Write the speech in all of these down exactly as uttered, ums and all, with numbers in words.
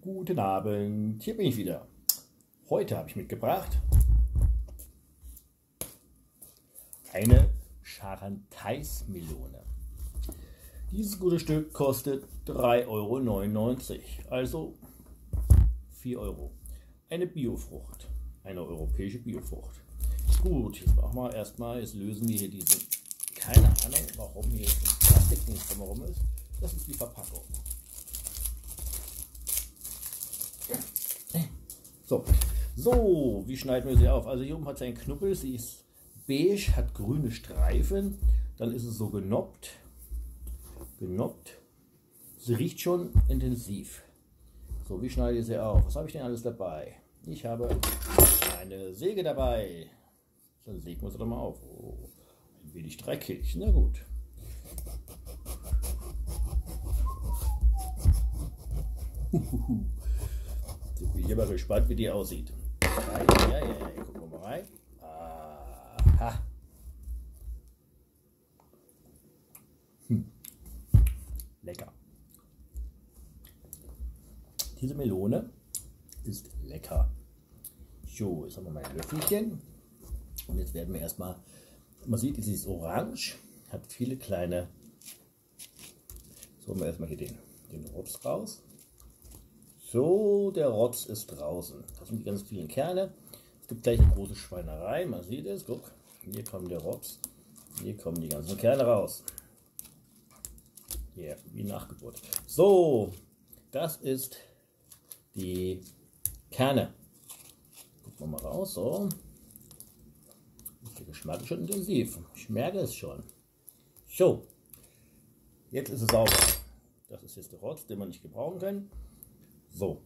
Guten Abend, hier bin ich wieder. Heute habe ich mitgebracht eine Charantais-Melone. Dieses gute Stück kostet drei Euro neunundneunzig, also vier Euro. Eine Biofrucht, eine europäische Biofrucht. Gut, jetzt machen wir erstmal, jetzt lösen wir hier diesen, keine Ahnung warum hier jetzt das Plastik nicht drumherum ist. Das ist die Verpackung. So, so, wie schneiden wir sie auf? Also hier oben hat sie einen Knubbel, sie ist beige, hat grüne Streifen, dann ist es so genoppt, genoppt. Sie riecht schon intensiv. So, wie schneide ich sie auf? Was habe ich denn alles dabei? Ich habe eine Säge dabei. Dann sägen wir sie doch mal auf. Oh, ein wenig dreckig, na gut. Jetzt bin ich aber gespannt, wie die aussieht. Ja, ja, ja, ja, ja. Gucken wir mal rein. Aha. Hm. Lecker. Diese Melone ist lecker. So, jetzt haben wir mal ein Löffelchen. Und jetzt werden wir erstmal, man sieht, sie ist orange, hat viele kleine. So, holen wir erstmal hier den, den Rotz raus. So, der Rotz ist draußen. Das sind die ganz vielen Kerne. Es gibt gleich eine große Schweinerei. Man sieht es. Guck, hier kommt der Rotz. Hier kommen die ganzen Kerne raus. Hier, wie Nachgeburt. So, das ist die Kerne. Gucken wir mal raus. So. Der Geschmack ist schon intensiv. Ich merke es schon. So, jetzt ist es sauber. Das ist jetzt der Rotz, den wir nicht gebrauchen können. So,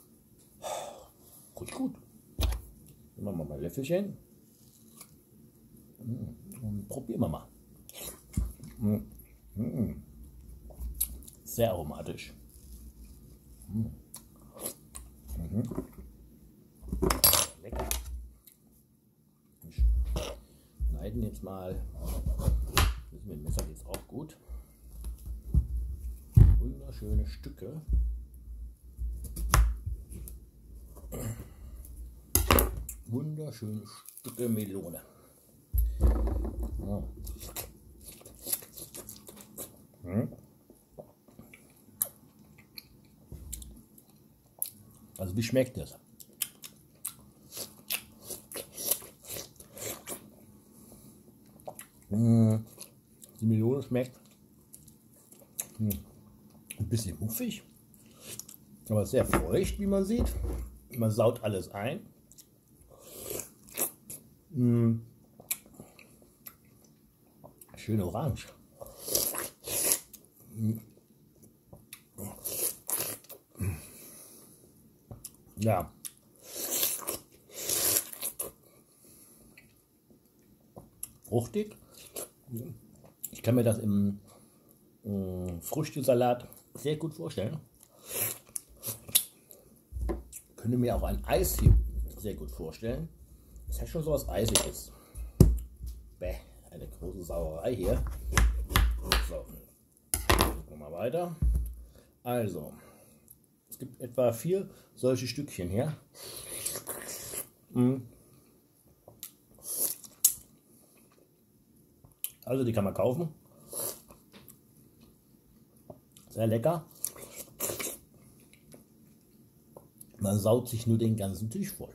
gut, gut. Dann machen wir mal ein Löffelchen und probieren wir mal. Sehr aromatisch. Lecker. Wir schneiden jetzt mal. Mit dem Messer geht es auch gut. Wunderschöne Stücke. Wunderschöne Stücke Melone. Ja. Hm. Also wie schmeckt das? Hm. Die Melone schmeckt hm. ein bisschen muffig, aber sehr feucht, wie man sieht. Man saut alles ein. Mmh. Schön orange. Mmh. Ja. Fruchtig. Ich kann mir das im äh, Früchtesalat sehr gut vorstellen. Ich könnte mir auch ein Eis hier sehr gut vorstellen. Das hat schon so was Eisiges. Bäh, eine große Sauerei hier. So, gucken wir mal weiter. Also, es gibt etwa vier solche Stückchen hier. Also, die kann man kaufen. Sehr lecker. Man saut sich nur den ganzen Tisch voll.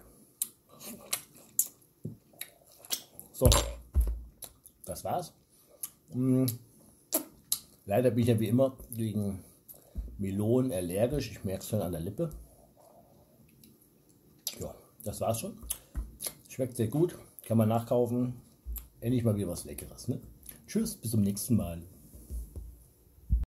So, das war's. Hm. Leider bin ich ja wie immer gegen Melonen allergisch. Ich merke es schon an der Lippe. Ja, das war's schon. Schmeckt sehr gut. Kann man nachkaufen. Endlich mal wieder was Leckeres. Ne? Tschüss, bis zum nächsten Mal.